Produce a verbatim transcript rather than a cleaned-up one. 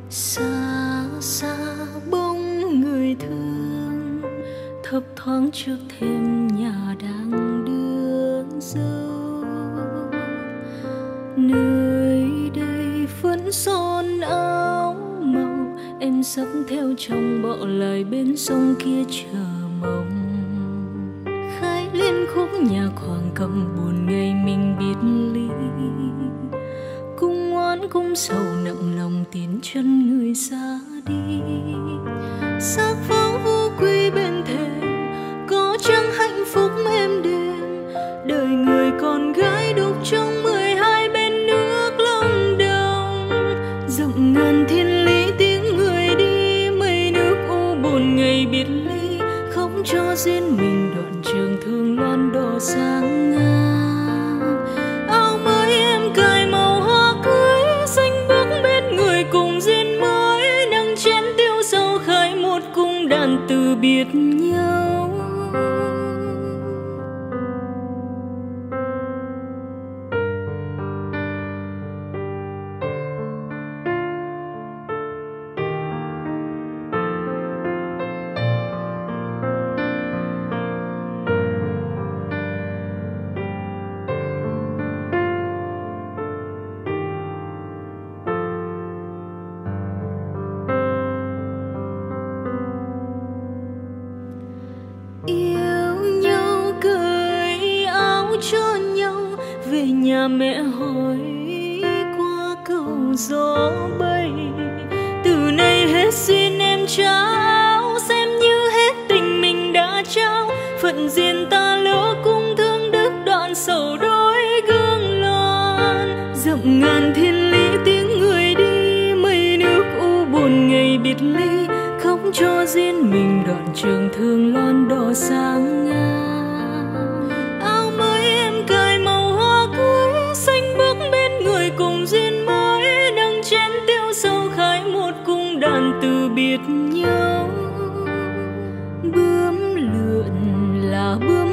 Xa xa bóng người thương thấp thoáng trước thềm nhà đang đưa dâu. Nơi đây vẫn son áo màu, em sắp theo chồng bỏ lại bên sông kia chờ mong. Khai liên khúc nhạc hoàng cầm buồn ngày mình biệt ly, cung oán cung sầu nặng lòng tiến chân người xa đi. Xác pháo vô quy bên thềm, có chăng hạnh phúc êm đềm, đời người con gái đục trong mười hai bên nước Lâm Đồng. Rộng ngàn thiên lý tiếng người đi, mây nước u buồn ngày biệt ly, không cho riêng mình đoạn trường thương loan đỏ sáng ngang. Áo mới em cài màu hoa cưới, xanh bước bên người cùng duyên mới, nâng chén tiêu sâu khai một cung đàn từ biệt nhau. Yêu nhau cởi áo cho nhau, về nhà mẹ hỏi qua cầu gió bay. Từ nay hết duyên em trao, xem như hết tình mình đã trao. Phận duyên ta lỡ cung thương đức, đoạn sầu đôi gương loan. Rộng ngàn thiên lý tiếng người đi, mây nước u buồn ngày biệt ly, không cho riêng mình đoạn trường thương loan đỏ sáng ngang. Áo mới em cài màu hoa cưới, xanh bước bên người cùng duyên mới, nâng chén tiêu sâu khai một cung đàn từ biệt nhau. Bướm lượn là bướm